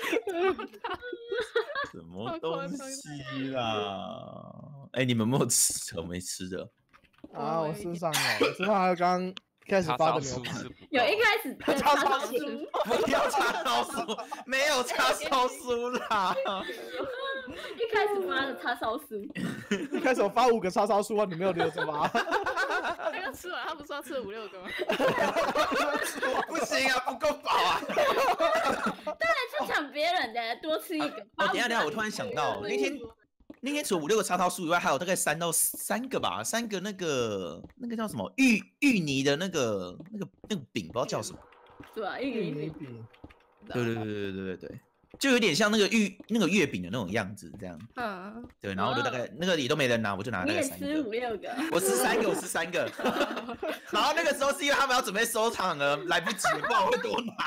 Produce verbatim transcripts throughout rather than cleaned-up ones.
什么东西啦？哎、欸，你们有没有吃？我没吃的。 啊，我身上有，我身上还有刚刚开始发的牛排。 有一开始叉烧酥， 不要叉烧酥，没有叉烧酥啦。 一开始发的叉烧酥， 一开始我发五个叉烧酥啊，你没有留着吗？ 他刚吃完，他不是要吃了五六个吗？ 不行啊，不够饱啊！ 当然去抢别人的，多吃一个。 哦，等一下等一下，我突然想到，那天那天除了五六个叉烧酥以外，还有大概三到三个吧，三个那个那个叫什么芋芋泥的那个那个那个饼，不知道叫什么。 对啊，芋泥饼。 对对对对对对对。就有点像那个芋那个月饼的那种样子，这样。 嗯。 对，然后我就大概那个也都没人拿，我就拿大概三个。 你也吃五六个。 我吃三个，我吃三个。然后那个时候是因为他们要准备收场了，来不及，不然我会多拿。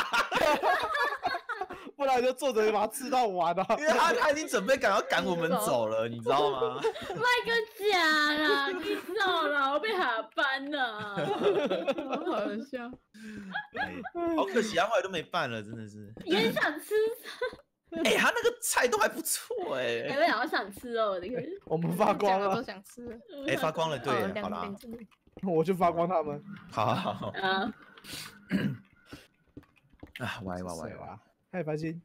不然就坐着把它吃到完了。 因为他他已经准备赶要赶我们走了，你知道吗？ 卖个假啦，你走了，我被下班了。 好好笑。 好可惜啊，后来都没办了，真的是。 也想吃。 哎、欸，他那个菜都还不错哎、欸。 哎、欸，我好想吃哦，那个。 我们发光了， 都想吃。 哎、欸，发光了，对了，好啦。 我就发光他们。 好好好。 啊。 啊，歪歪歪歪。 嗨，白金。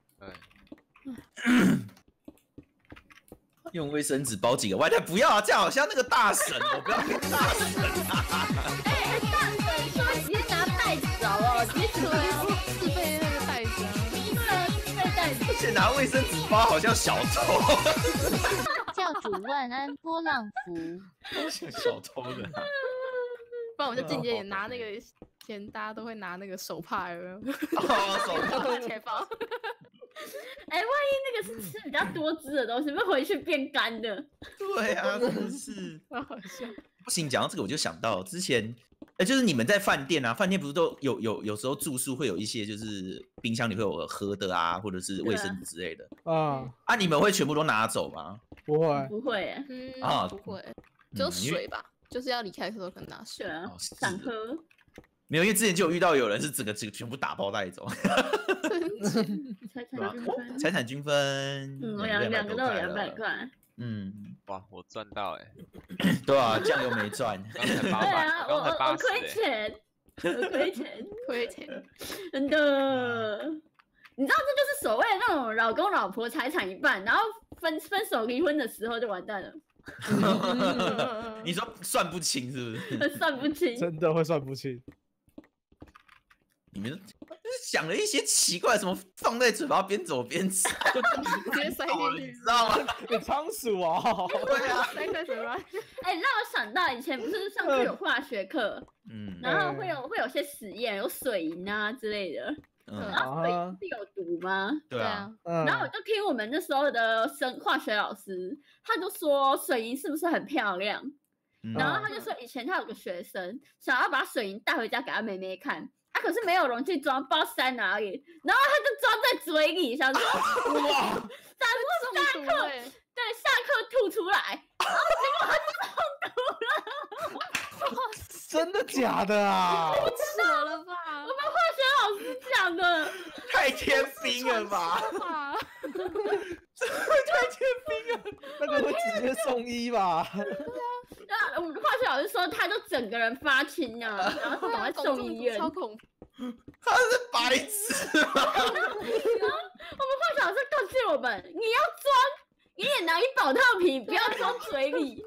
用卫生纸包几个外带，不要啊，这样好像那个大婶，我不要变大婶啊。 哎，大婶说直接拿袋子哦，直接出来哦， 自备那个袋子啊。 对啊，自备袋子。 而且拿卫生纸包好像小偷。 教主万安波浪符， 像小偷的、啊。 不然我就进阶点拿那个，以前大家都会拿那个手帕，有没有？ 哦，手帕钱包。 哎、欸，万一那个是吃比较多汁的东西，会回去变干的。 对啊，真的是。 好好笑。 不行，讲到这个我就想到之前，哎、欸，就是你们在饭店啊，饭店不是都有有有时候住宿会有一些，就是冰箱里会有喝的啊，或者是卫生纸之类的。 啊啊，你们会全部都拿走吗？ 不会， 不会、欸， 嗯啊， 不会，只有水吧，嗯、就是要离开的时候可能拿水啊，想喝。 没有，因为之前就有遇到有人是整个整个全部打包带走。 财产均分， 财产均分， 嗯，两两个都有两百块。 嗯， 哇，我赚到哎、 欸！对啊，酱油没赚， 刚才八百， 对啊，我我我亏钱，我亏钱， 亏钱， 真的。你知道这就是所谓的那种老公老婆财产一半，然后分分手离婚的时候就完蛋了。 你说算不清是不是？ 算不清， 真的会算不清。 你们想了一些奇怪，什么放在嘴巴边走边吃， 直接塞进去， 你知道吗？ 你仓鼠哦。 对啊， 塞在嘴巴。 哎、欸，让我想到以前不是上课有化学课，嗯，然后会有会有些实验，有水银啊之类的。嗯，然后水银是有毒吗？ 对啊。 然后我就听我们那时候的生化学老师，他就说水银是不是很漂亮？嗯、然后他就说以前他有个学生想要把水银带回家给他妹妹看。他、啊、可是没有容器装，不知道塞哪里，然后他就装在嘴里，想说哇，然后下课对下课吐出来，然后结果他就中毒了。 真的假的啊？ 我知道了吧？我们化学老师讲的， 太天兵了吧？ 这会太天兵了，那个会直接送医吧？ 对啊，那我们化学老师说，他就整个人发青啊，然后赶快送医院。 超恐怖！ 他是白痴吗？ 然后我们化学老师告诉我们，你要装，你也拿一保特瓶，不要装嘴里。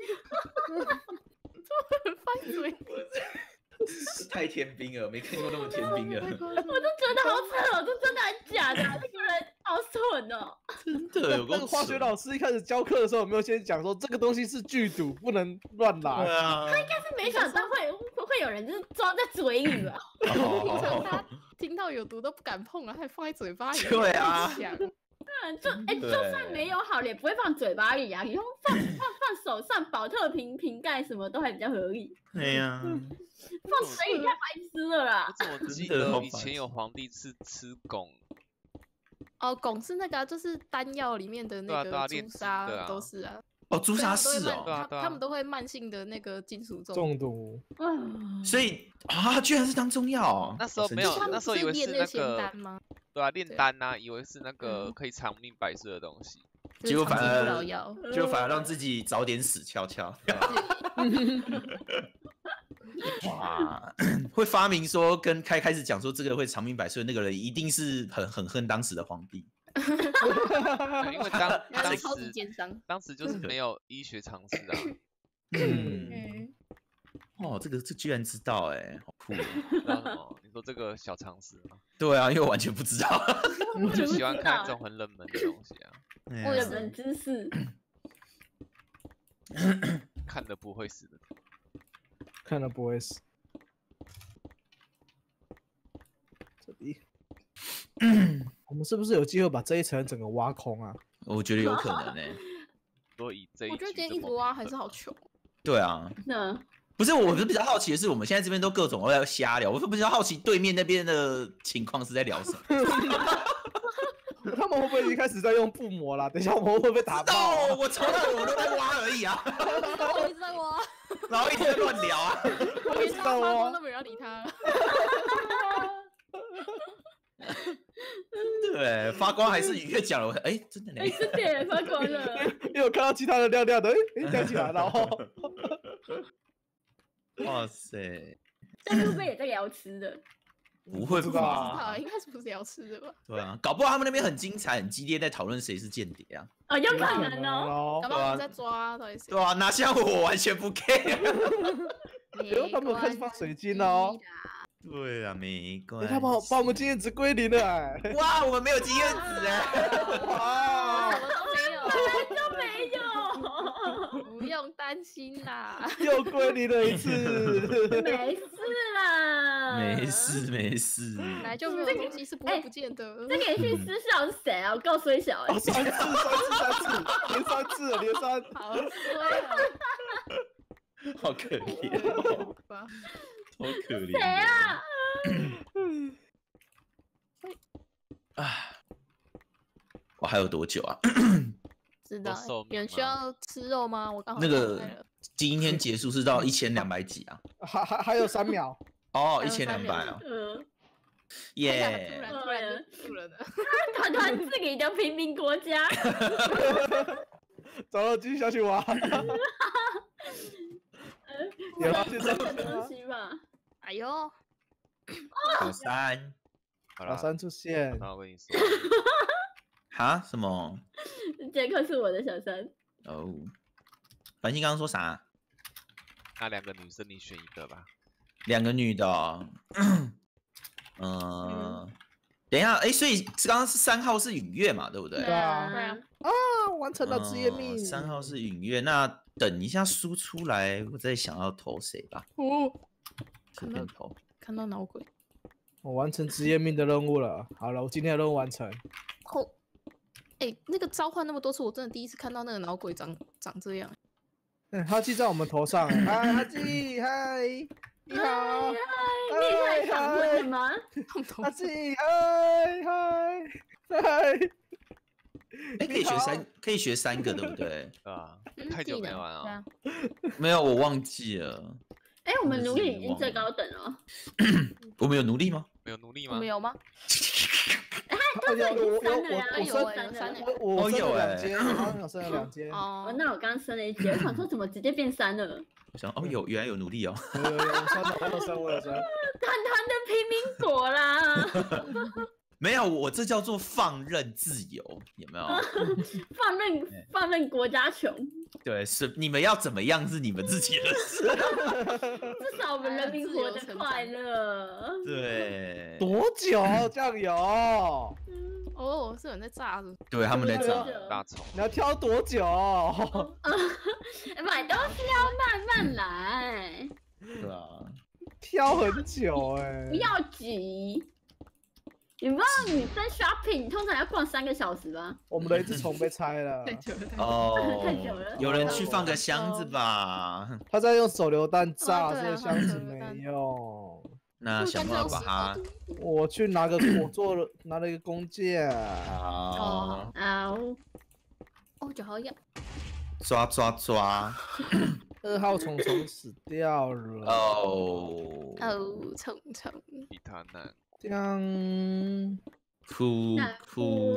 放嘴。 太天兵了，没看过那么天兵的。 我都觉得好扯哦，这真的还是假的、啊？那个人好蠢哦！ 真的有那个化学老师一开始教课的时候，有没有先讲说这个东西是剧毒，不能乱拿？ 对啊， 他应该是没想到会会有人就是装在嘴里吧？ 平常他听到有毒都不敢碰啊，还放在嘴巴里。 对啊。 嗯，就哎、欸，就算没有好，也不会放嘴巴里啊。以后放放放手上，保特瓶瓶盖什么都还比较合理。 对呀、啊， 放嘴里太白痴了啦！ 我怎么记得以前有皇帝是吃汞？ 哦，汞是那个、啊，就是丹药里面的那个朱砂，啊啊、都是啊。 哦，朱砂是哦， 他他们都会慢性的那个金属中中毒。 嗯， 所以啊，居然是当中药、哦。 那时候没有，那时候以为是那个。 对啊，炼丹啊，以为是那个可以长命百岁的东西， 结果反而结就反而让自己早点死翘翘。哇，会发明说跟开开始讲说这个会长命百岁的那个人，一定是很很恨当时的皇帝。 因为当当时当时就是没有医学常识啊。 嗯，哦，这个这居然知道哎、欸，好酷、哦！ 知道什么？你说这个小常识吗？ 对啊，因为我完全不知道。 我就喜欢看这种很冷门的东西啊。 我有冷知识。 看的不会死的。 看了不会死。这里，我们是不是有机会把这一层整个挖空啊？ 我觉得有可能呢、欸。 所以这一我觉得今天一直挖还是好穷。 对啊。 那不是，我是比较好奇的是，我们现在这边都各种在瞎聊，我是比较好奇对面那边的情况是在聊什么。 他们会不会已经开始在用附魔啦？等一下我们会不会被打爆、啊？ 我从来我都在挖而已啊。 我一直在挖， 然后一直在乱聊啊。 我一直发光都没人理他。 对，发光还是愉悦讲了，哎、欸，真的嘞， 哎、欸，真的耶发光了。 因为我看到其他的亮亮的，哎、欸，亮起来了，然后， 哇塞， 但会不会也在聊吃的？ 不会吧？ 应该是不是聊吃的吧？ 对啊，搞不好他们那边很精彩、很激烈，在讨论谁是间谍啊。 哦，有可能哦。 搞不好我们在抓到底谁？ 对啊，哪像我完全不 care。 哎，他们开始放水晶哦。 对啊，没关系。 他把把我们经验值归零了哎！ 哇，我们没有经验值哎！ 哇， 什么都没有， 本来就没有， 不用担心啦， 又归零了一次。 没事啦， 没事没事。 本来就没有东西是不会不见的。 这个连续失效是谁啊？我告诉你小哎， 三次三次三次，连三次连三， 好衰啊！ 好可怜。好可怜。 谁啊？ 啊！我还有多久啊？ 知道。有人需要吃肉吗？我刚好那个今天结束是到一千两百几啊？ 还还还有三秒。 哦，一千两百啊。 嗯。 耶！突然突然突然的。 团团自己的平民国家。 走了，继续下去挖。 有发现什么东西吧？ 哎呦， 小三， 小三出现。 那我跟你说， 哈？什么？ 杰克是我的小三。 哦，繁星刚刚说啥？ 那两个女生你选一个吧。 两个女的、哦，嗯、呃，等一下，哎，所以刚刚是三号是允月嘛，对不对？ 对啊， 对啊。 啊，完成了职业命。 三、呃、号是允月，那等一下输出来，我再想要投谁吧。 哦。 随便投。 看到脑鬼。 我完成职业命的任务了。好了，我今天的任务完成。 哦。哎、欸，那个召唤那么多次，我真的第一次看到那个脑鬼长长这样。 嗯，哈基在我们头上。嗨，哈基，嗨，你好。 嗨，你也太常会了吗？ 哈基，嗨嗨嗨。 哎，可以学三，可以学三个，对不对？ 对啊，太久没玩了。 没有，我忘记了。 哎，我们奴隶已经最高等了。 我们有奴隶吗？ 没有奴隶吗？ 我们有吗？ 他说已经三了呀， 有三三了。 我有两阶，好像有升了两阶。 哦，那我刚刚升了一阶，我想说怎么直接变三了？ 我想哦，有原来有奴隶哦。 有有有，我升了，我有升，我有升。 团团的平民国啦。 没有，我这叫做放任自由，有没有？ 放任放任国家穷。 对，是你们要怎么样是你们自己的事。 至少我们人民活得快乐。 对。 多久酱油？ 哦，是有人在炸的。 对，他们在炸大葱。 你要挑多久？ 买东西要慢慢来。 对啊。 挑很久哎、欸。 不要急。你不知道女生 shopping 通常要逛三个小时吧？ 我们的一只虫被拆了。 太久了， 哦， 太久了。 有人去放个箱子吧？ 他在用手榴弹炸， 哦这个箱子没用。 那想办法把它。 我去拿个，我做了拿了一个弓箭。 哦。 哦。 哦，脚好痒。 抓抓抓。 二号虫虫死掉了。 哦。 哦，虫虫。 比他难。 这样， 哭哭。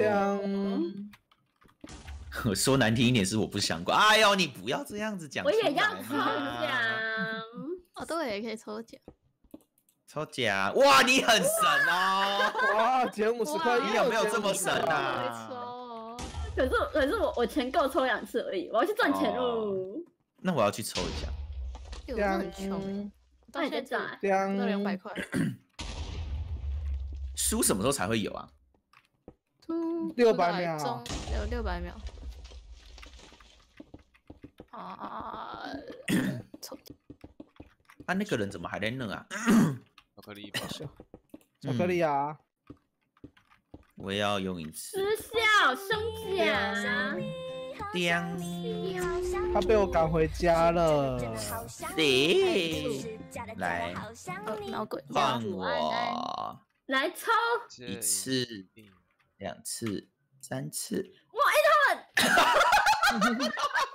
我说难听一点是我不想过。哎呦，你不要这样子讲。 我也要抽奖。 哦，对，也可以抽奖。 抽奖！哇，你很神哦！ 哇，减五十块， 你有没有这么神啊？ 可是可是我我钱够抽两次而已，我要去赚钱喽。 那我要去抽一下。 我真的很穷， 那你在赚？ 那两百块。 书什么时候才会有啊？ 六百秒。 有六百秒。啊！抽。 啊，那个人怎么还在那啊？ 巧克力吧。 巧克力啊！ 我也要用一次。 失效升奖。 叮！ 他被我赶回家了。 对，来，换我。 来抽。 一次、两次、三次。 哇，哎， 他们。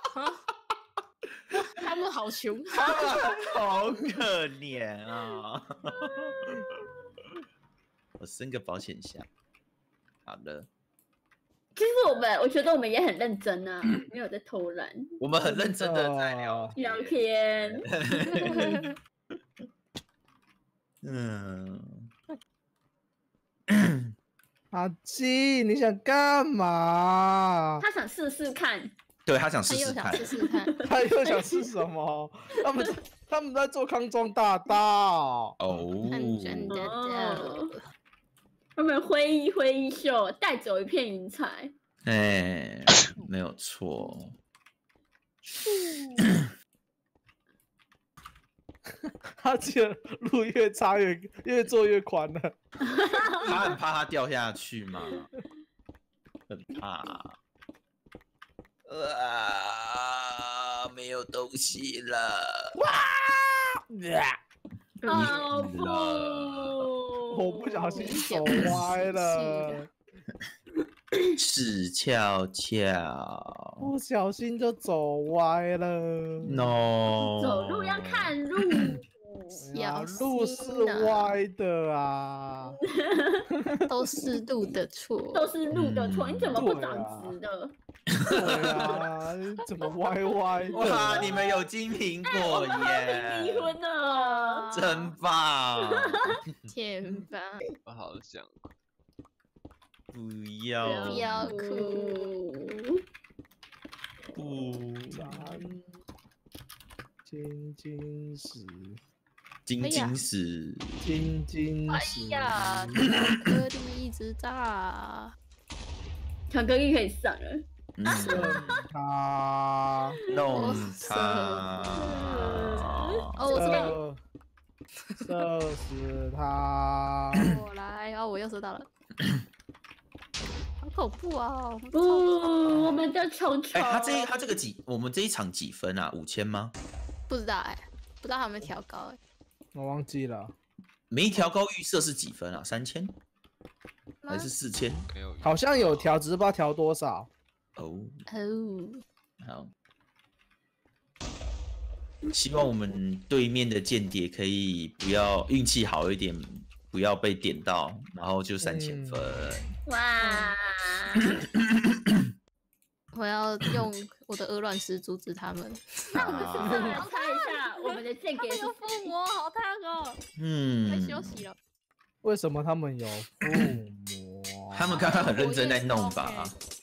他们好穷， 他们好可怜啊！我升个保险箱。好的。 其实我们，我觉得我们也很认真啊，没有在偷懒。 我们很认真的在聊聊天。 嗯。 阿基，你想干嘛？ 他想试试看。 对他想试试看， 他又想试试看， 他又想试什么？他们他们在做康庄大道哦， 真的的， 他们挥衣挥衣袖，带走一片云彩。 哎，没有错。 他记得路越差越越做越宽了。 他很怕他掉下去嘛，很怕。啊！没有东西了！ 哇！ 好不！ 我不小心走歪了， 死翘翘， 不小心就走歪了。 No， 走路要看路， 呀，路是歪的啊， 都是路的错， 都是路的错，你怎么不长直的？ 对啊，怎么歪歪的？ 哇，你们有金苹果耶！ 离婚了， 真棒！ 天棒！ 我好想， 不要不要哭， 不， 金金石， 金金石， 金金石。 哎呀，巧克力一直炸， 巧克力可以上了。 弄他， 弄他， 哦，我知道， 射死他！ 我来，然后我又收到了，好恐怖啊！ 不，我们的球球。 哎，他这他这个几，我们这一场几分啊？五千吗？ 不知道哎，不知道他有没有调高哎， 我忘记了。 没调高预设是几分啊？三千还是四千？ 没有， 好像有调，只是不知道调多少。 哦哦， 好，希望我们对面的间谍可以不要运气好一点，不要被点到，然后就三千分。 哇！ 我要用我的鹅卵石阻止他们。 那我们是不是来猜一下我们的间谍是有附魔，好烫哦！ 嗯， 该休息了。 为什么他们有附魔？ 他们刚刚很认真在弄吧？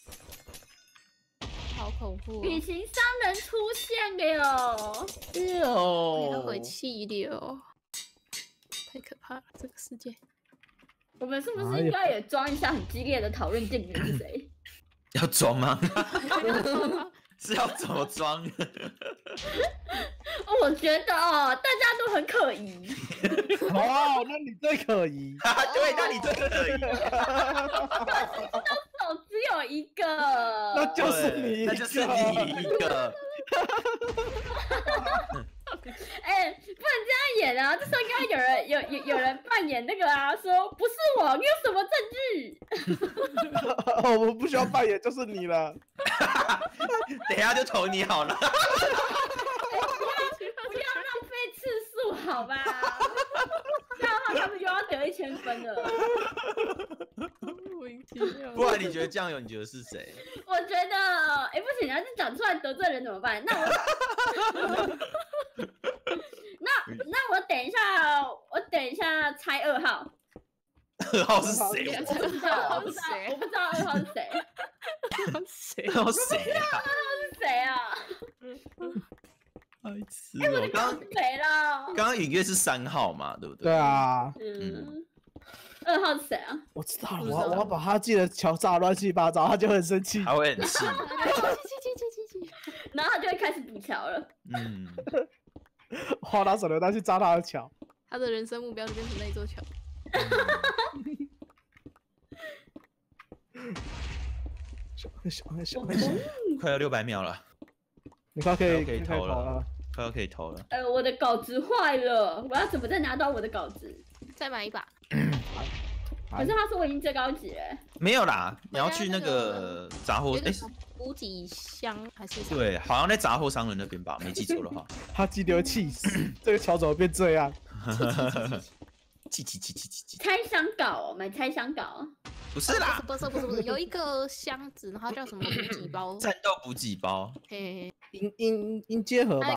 好恐怖、哦！ 隐形商人出现了哟！ 哟， 要回气流，太可怕了！这个世界， 我们是不是应该也装一下很激烈的讨论间谍是谁？ 要装吗？是要怎么装？ 我觉得哦，大家都很可疑。 哦，那你最可疑。 对，那你最可疑。 手只有一个， 那就是你， 那就是你一个。 哎、欸，不能这样演啊！这时候应该有人有有有人扮演那个啊，说不是我，你有什么证据？ 我们不需要扮演，就是你了。 等一下就投你好了。 不要不要浪费次数，好吧？这样的话他们又要得一千分了。 不不然你觉得酱油？你觉得是谁？ 我觉得，哎，不行，要是讲出来得罪人怎么办？那我，那那我等一下，我等一下猜二号。 二号是谁？ 我不知道，我不知道，我不知道二号是谁。 谁？ 二号谁啊？ 二号是谁啊？ 白痴哎，我哦！ 的刚稿子没了。 刚刚隐约是三号嘛，对不对？ 对啊。 嗯。二号是谁啊？ 我知道了，我我要把他记得敲诈乱七八糟，他就很生气， 他会很气。 然后他就会开始补桥了。 嗯。 花他手榴弹去炸他的桥。 他的人生目标就变成那一座桥。 小小小小， 快要六百秒了， 你快可以可以投了，快要可以投了。 呃，我的稿子坏了，我要怎么再拿到我的稿子？ 再买一把。 可是他说我已经最高级了。 没有啦，你要去那个杂货哎， 补给箱还是？ 对，好像在杂货商人那边吧，没记错的话。 他激流气死，这个桥怎么变这样？ 气气气气气气！ 拆箱稿哦，买拆箱稿。 不是啦， 不是不是不是，有一个箱子，然后叫什么补给包？ 战斗补给包。 嘿嘿嘿， 音音音阶盒吧。